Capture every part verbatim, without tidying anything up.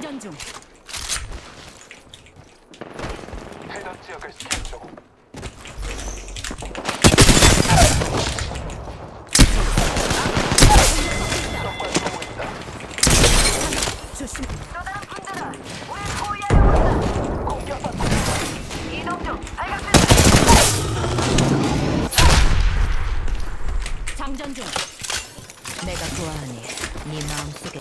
장전 중. 해당 지역을 스캔 중. 적과 싸우고 있다. 조심. 또 다른 군대다. 우리 포위하려고 한다. 공격받고 있다. 이동 중. 알겠습니다. 장전 중. 내가 좋아하니 네 마음속에.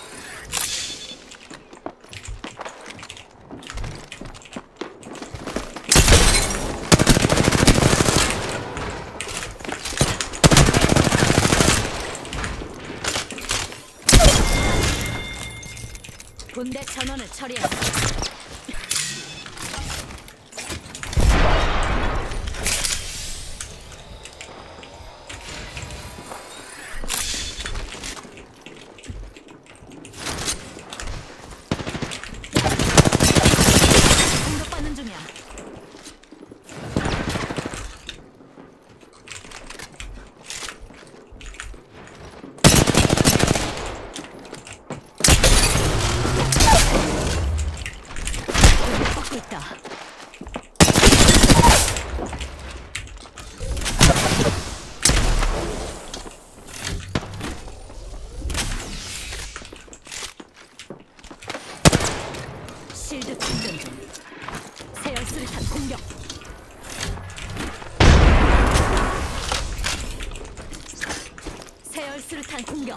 군대 전원을 처리한다. 공격받는 중이야. 공격받고 있다. 실드 충전 중. 세열수류탄 공격. 세열수류탄 공격.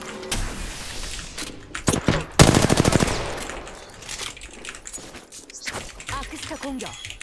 아크스타 공격.